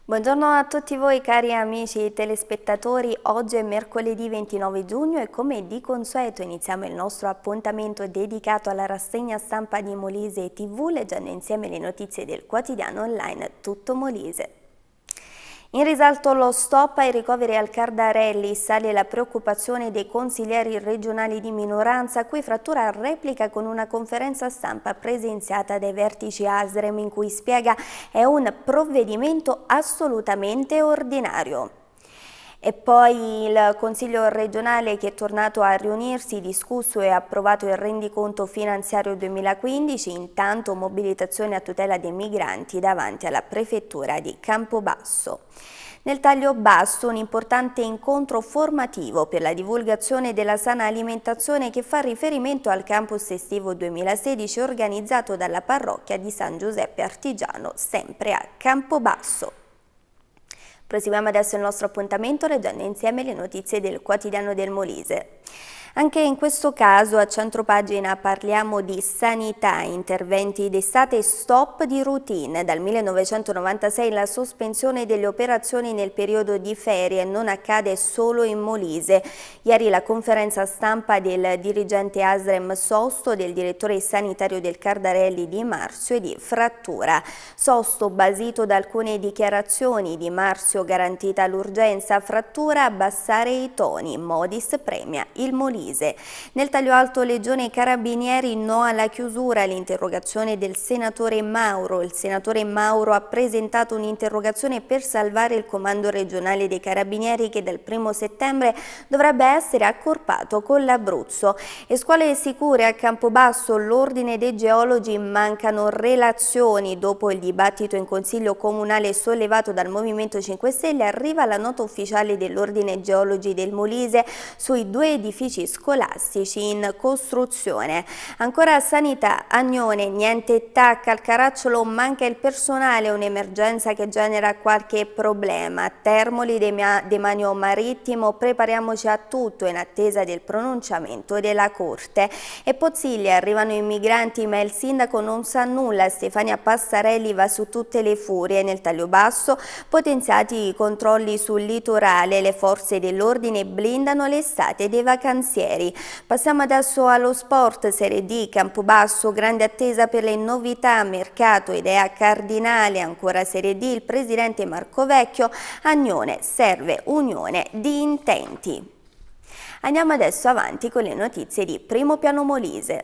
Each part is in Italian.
Buongiorno a tutti voi cari amici telespettatori, oggi è mercoledì 29 giugno e come di consueto iniziamo il nostro appuntamento dedicato alla rassegna stampa di Molise TV leggendo insieme le notizie del quotidiano online Tutto Molise. In risalto lo stop ai ricoveri al Cardarelli, sale la preoccupazione dei consiglieri regionali di minoranza, cui Frattura replica con una conferenza stampa presenziata dai vertici ASREM in cui spiega è un provvedimento assolutamente ordinario. E poi il Consiglio regionale che è tornato a riunirsi, discusso e approvato il rendiconto finanziario 2015, intanto mobilitazione a tutela dei migranti davanti alla prefettura di Campobasso. Nel taglio basso un importante incontro formativo per la divulgazione della sana alimentazione che fa riferimento al campus estivo 2016 organizzato dalla parrocchia di San Giuseppe Artigiano, sempre a Campobasso. Proseguiamo adesso il nostro appuntamento leggendo insieme le notizie del quotidiano del Molise. Anche in questo caso a centropagina parliamo di sanità, interventi d'estate e stop di routine. Dal 1996 la sospensione delle operazioni nel periodo di ferie non accade solo in Molise. Ieri la conferenza stampa del dirigente ASREM Sosto, del direttore sanitario del Cardarelli Di Marzio e di Frattura. Sosto basito da alcune dichiarazioni, Di Marzio garantita l'urgenza, Frattura abbassare i toni, Modis premia il Molise. Nel taglio alto Legione e Carabinieri no alla chiusura, l'interrogazione del senatore Mauro. Il senatore Mauro ha presentato un'interrogazione per salvare il comando regionale dei Carabinieri che dal 1° settembre dovrebbe essere accorpato con l'Abruzzo. E scuole sicure a Campobasso, l'ordine dei geologi, mancano relazioni. Dopo il dibattito in consiglio comunale sollevato dal Movimento 5 Stelle arriva la nota ufficiale dell'ordine geologi del Molise sui 2 edifici scolastici in costruzione. Ancora sanità, Agnone, niente TAC, al Caracciolo manca il personale, un'emergenza che genera qualche problema. Termoli, demanio marittimo, prepariamoci a tutto in attesa del pronunciamento della Corte. E Pozziglia, arrivano i migranti ma il sindaco non sa nulla, Stefania Passarelli va su tutte le furie. Nel taglio basso potenziati i controlli sul litorale, le forze dell'ordine blindano l'estate dei vacanzieri. Passiamo adesso allo sport, Serie D, Campobasso, grande attesa per le novità, mercato, idea cardinale, ancora Serie D, il presidente Marco Vecchio, Agnone, serve unione di intenti. Andiamo adesso avanti con le notizie di Primo Piano Molise.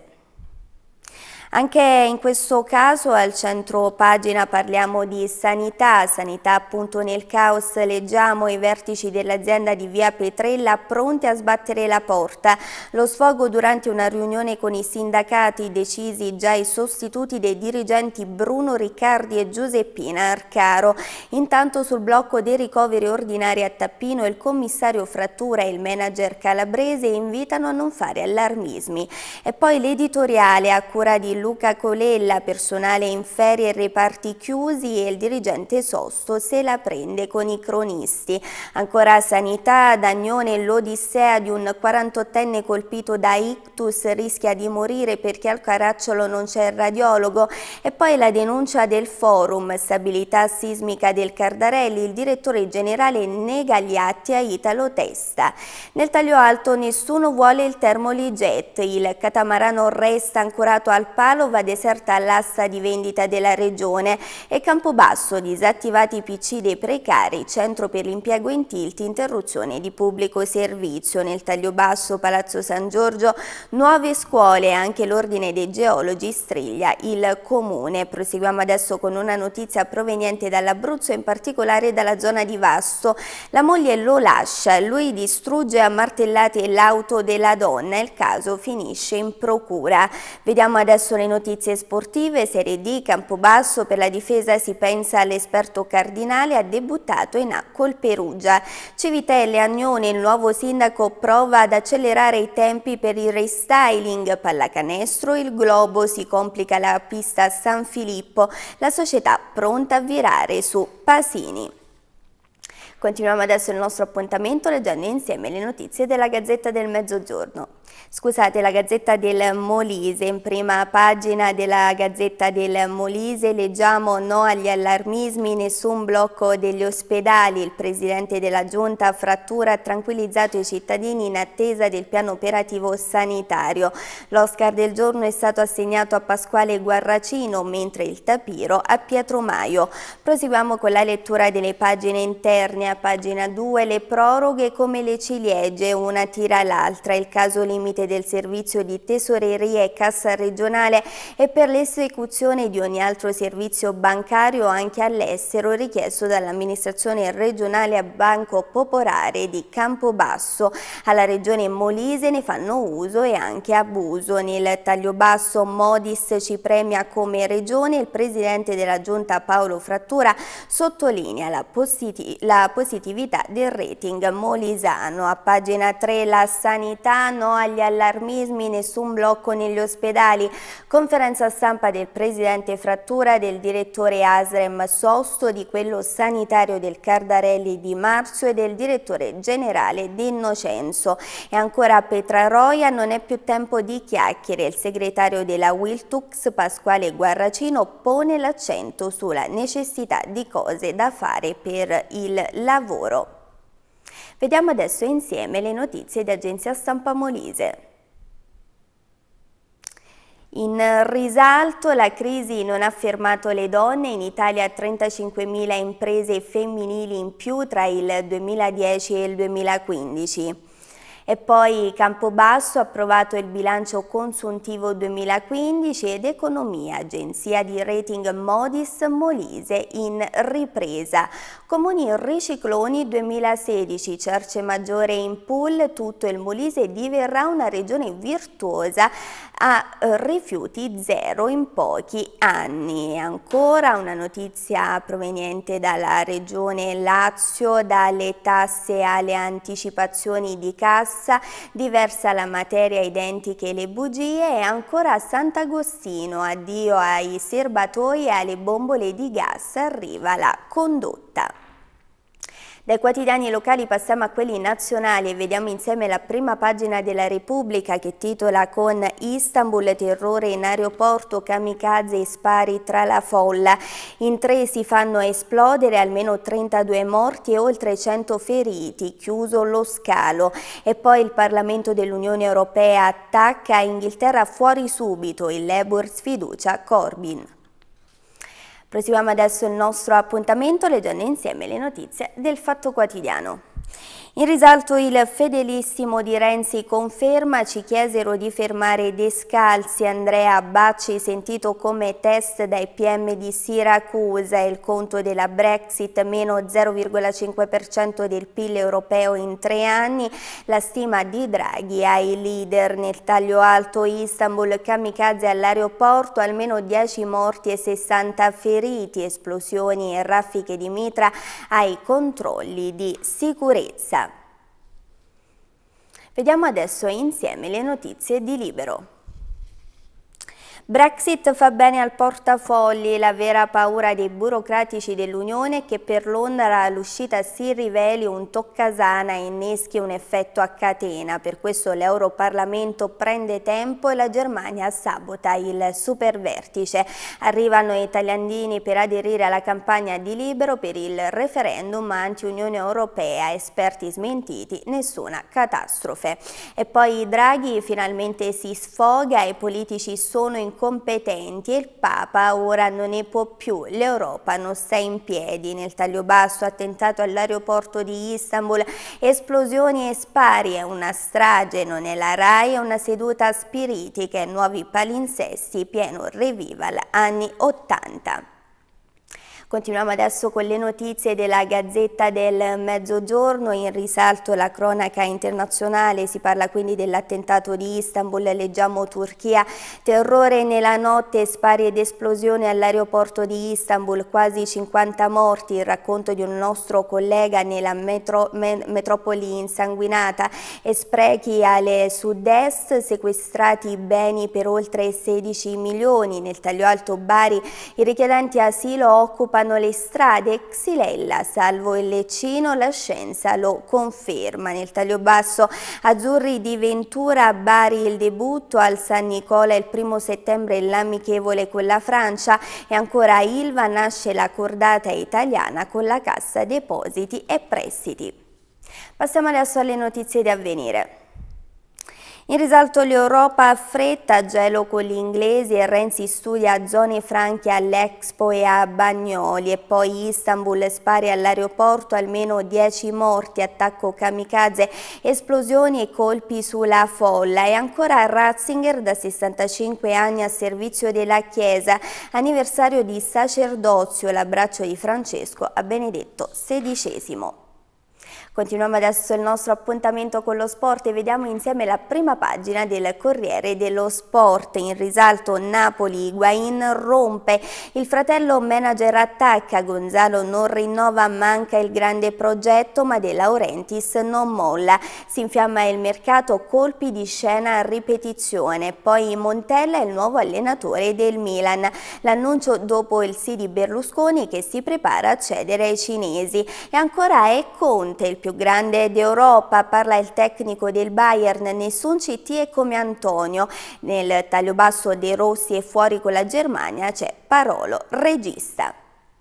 Anche in questo caso al centro pagina parliamo di sanità appunto nel caos leggiamo i vertici dell'azienda di via Petrella pronti a sbattere la porta. Lo sfogo durante una riunione con i sindacati, decisi già i sostituti dei dirigenti Bruno Riccardi e Giuseppina Arcaro. Intanto sul blocco dei ricoveri ordinari a Tappino il commissario Frattura e il manager calabrese invitano a non fare allarmismi. E poi l'editoriale a cura di Luca Colella, personale in ferie e reparti chiusi e il dirigente Sosto se la prende con i cronisti. Ancora sanità, ad Agnone l'odissea di un 48enne colpito da ictus rischia di morire perché al Caracciolo non c'è il radiologo. E poi la denuncia del forum, stabilità sismica del Cardarelli, il direttore generale nega gli atti a Italo Testa. Nel taglio alto nessuno vuole il Termolijet, il catamarano resta ancorato al palo, va deserta l'asta di vendita della regione. E Campobasso, disattivati i PC dei precari, centro per l'impiego in tilt, interruzione di pubblico servizio. Nel taglio basso Palazzo San Giorgio, nuove scuole, anche l'ordine dei geologi striglia il comune. Proseguiamo adesso con una notizia proveniente dall'Abruzzo, in particolare dalla zona di Vasto. La moglie lo lascia, lui distrugge a martellate l'auto della donna, il caso finisce in procura. Vediamo adesso le notizie sportive. Serie D, Campobasso, per la difesa si pensa all'esperto Cardinale, ha debuttato in A col Perugia. Civitelle, Agnone, il nuovo sindaco prova ad accelerare i tempi per il restyling. Pallacanestro, il Globo, si complica la pista a San Filippo, la società pronta a virare su Pasini. Continuiamo adesso il nostro appuntamento leggendo insieme le notizie della Gazzetta del Mezzogiorno. Scusate, la Gazzetta del Molise, in prima pagina della Gazzetta del Molise leggiamo no agli allarmismi, nessun blocco degli ospedali, il presidente della giunta Frattura ha tranquillizzato i cittadini in attesa del piano operativo sanitario. L'Oscar del giorno è stato assegnato a Pasquale Guarracino, mentre il Tapiro a Pietro Maio. Proseguiamo con la lettura delle pagine interne. A pagina 2 le proroghe come le ciliegie, una tira l'altra, il caso limite del servizio di tesoreria e cassa regionale e per l'esecuzione di ogni altro servizio bancario anche all'estero richiesto dall'amministrazione regionale a Banco Popolare di Campobasso. Alla regione Molise ne fanno uso e anche abuso. Nel taglio basso Modis ci premia come regione, il presidente della giunta Paolo Frattura sottolinea la positività del rating molisano. A pagina 3 la sanità, no agli allarmismi, nessun blocco negli ospedali. Conferenza stampa del presidente Frattura, del direttore Asrem Sosto, di quello sanitario del Cardarelli Di Marzio e del direttore generale Di Innocenzo. E ancora a Petraroia non è più tempo di chiacchiere. Il segretario della Wiltux Pasquale Guarracino pone l'accento sulla necessità di cose da fare per il lavoro. Vediamo adesso insieme le notizie di Agenzia Stampa Molise. In risalto, la crisi non ha fermato le donne, in Italia 35.000 imprese femminili in più tra il 2010 e il 2015. E poi Campobasso ha approvato il bilancio consuntivo 2015 ed Economia, agenzia di rating Modis Molise in ripresa. Comuni ricicloni 2016, Cercemaggiore in pool, tutto il Molise diverrà una regione virtuosa a rifiuti zero in pochi anni. E ancora una notizia proveniente dalla regione Lazio, dalle tasse alle anticipazioni di cassa, diversa la materia, identiche le bugie. E ancora a Sant'Agostino, addio ai serbatoi e alle bombole di gas, arriva la condotta. Dai quotidiani locali passiamo a quelli nazionali e vediamo insieme la prima pagina della Repubblica che titola con Istanbul, terrore in aeroporto, kamikaze e spari tra la folla. In 3 si fanno esplodere, almeno 32 morti e oltre 100 feriti, chiuso lo scalo. E poi il Parlamento dell'Unione Europea attacca Inghilterra fuori subito, il Labour sfiducia Corbyn. Proseguiamo adesso il nostro appuntamento leggendo insieme le notizie del Fatto Quotidiano. In risalto il fedelissimo di Renzi conferma, ci chiesero di fermare Descalzi, Andrea Bacci sentito come test dai PM di Siracusa, il conto della Brexit meno 0,5% del PIL europeo in 3 anni, la stima di Draghi ai leader. Nel taglio alto Istanbul, kamikaze all'aeroporto, almeno 10 morti e 60 feriti, esplosioni e raffiche di mitra ai controlli di sicurezza. Vediamo adesso insieme le notizie di Libero. Brexit fa bene al portafogli, la vera paura dei burocratici dell'Unione è che per Londra l'uscita si riveli un toccasana e inneschi un effetto a catena. Per questo l'Europarlamento prende tempo e la Germania sabota il supervertice. Arrivano i tagliandini per aderire alla campagna di Libero per il referendum anti-Unione Europea, esperti smentiti, nessuna catastrofe. E poi Draghi finalmente si sfoga, i politici sono incompetenti e il Papa ora non ne può più, l'Europa non sta in piedi. Nel taglio basso, attentato all'aeroporto di Istanbul, esplosioni e spari, è una strage, non è la RAI, è una seduta spiritica e nuovi palinsesti, pieno revival anni 80. Continuiamo adesso con le notizie della Gazzetta del Mezzogiorno. In risalto la cronaca internazionale, si parla quindi dell'attentato di Istanbul, leggiamo Turchia, terrore nella notte, spari ed esplosione all'aeroporto di Istanbul, quasi 50 morti, il racconto di un nostro collega nella metropoli insanguinata, e sprechi alle sud-est, sequestrati beni per oltre 16 milioni. Nel taglio alto Bari, i richiedenti asilo occupano rinnovano le strade, Xylella, salvo il Leccino, la scienza lo conferma. Nel taglio basso azzurri di Ventura, a Bari il debutto, al San Nicola il 1° settembre l'amichevole con la Francia e ancora a Ilva nasce la cordata italiana con la Cassa Depositi e Prestiti. Passiamo adesso alle notizie di Avvenire. In risalto l'Europa a fretta, gelo con gli inglesi e Renzi studia zone franche all'Expo e a Bagnoli, e poi Istanbul spari all'aeroporto, almeno 10 morti, attacco kamikaze, esplosioni e colpi sulla folla, e ancora Ratzinger da 65 anni a servizio della Chiesa, anniversario di sacerdozio, l'abbraccio di Francesco a Benedetto XVI. Continuiamo adesso il nostro appuntamento con lo sport e vediamo insieme la prima pagina del Corriere dello Sport. In risalto Napoli, Higuaín rompe, il fratello manager attacca, Gonzalo non rinnova, manca il grande progetto, ma De Laurentiis non molla. Si infiamma il mercato, colpi di scena a ripetizione. Poi Montella è il nuovo allenatore del Milan. L'annuncio dopo il sì di Berlusconi che si prepara a cedere ai cinesi. E ancora è Conte, il più grande d'Europa, parla il tecnico del Bayern, nessun CT è come Antonio. Nel taglio basso dei rossi e fuori con la Germania c'è Parolo, regista.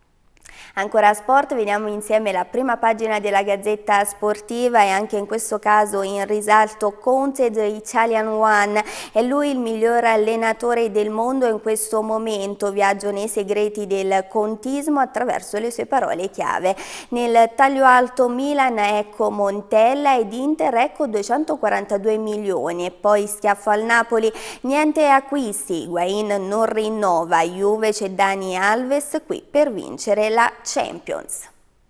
Ancora a sport, vediamo insieme la prima pagina della Gazzetta Sportiva e anche in questo caso in risalto Conte, the Italian One, è lui il miglior allenatore del mondo in questo momento, viaggio nei segreti del contismo attraverso le sue parole chiave. Nel taglio alto Milan, ecco Montella, ed Inter, ecco 242 milioni, e poi schiaffo al Napoli, niente acquisti, Higuaín non rinnova, Juve c'è Dani Alves qui per vincere la Champions.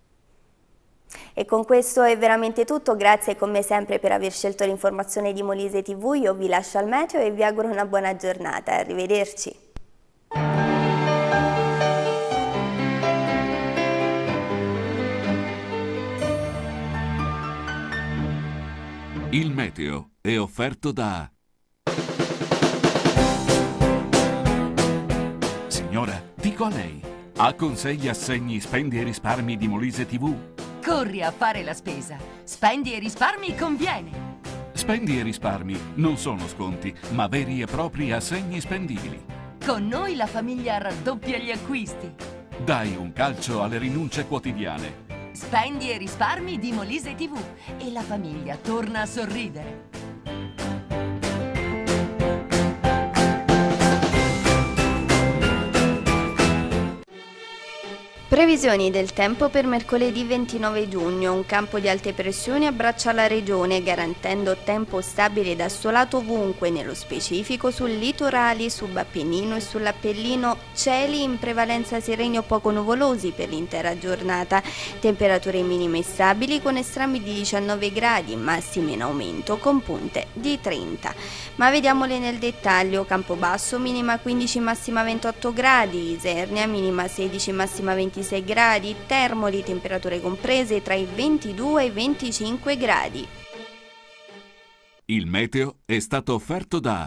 E con questo è veramente tutto, grazie come sempre per aver scelto l'informazione di Molise TV, io vi lascio al meteo e vi auguro una buona giornata, arrivederci. Il meteo è offerto da... Signora, dico a lei. Ha consigli, assegni, spendi e risparmi di Molise TV? Corri a fare la spesa. Spendi e risparmi conviene. Spendi e risparmi non sono sconti, ma veri e propri assegni spendibili. Con noi la famiglia raddoppia gli acquisti. Dai un calcio alle rinunce quotidiane. Spendi e risparmi di Molise TV e la famiglia torna a sorridere. Previsioni del tempo per mercoledì 29 giugno. Un campo di alte pressioni abbraccia la regione, garantendo tempo stabile ed assolato ovunque, nello specifico sul litorale, subappennino e sull'Appennino, cieli in prevalenza sereni o poco nuvolosi per l'intera giornata. Temperature minime stabili con estremi di 19 gradi, massime in aumento con punte di 30. Ma vediamole nel dettaglio. Campobasso minima 15, massima 28 gradi, Isernia minima 16, massima 26 gradi, Termoli temperature comprese tra i 22 e i 25 gradi. Il meteo è stato offerto da...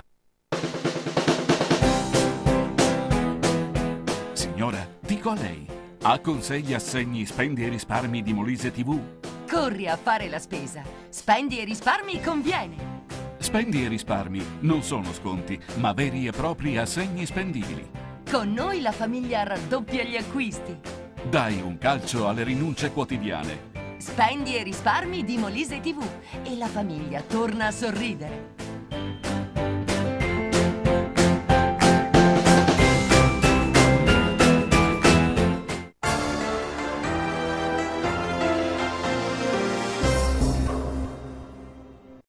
Signora, dico a lei. Ha consigli, assegni, spendi e risparmi di Molise TV? Corri a fare la spesa. Spendi e risparmi conviene. Spendi e risparmi non sono sconti, ma veri e propri assegni spendibili. Con noi la famiglia raddoppia gli acquisti. Dai un calcio alle rinunce quotidiane. Spendi e risparmi di Molise TV e la famiglia torna a sorridere.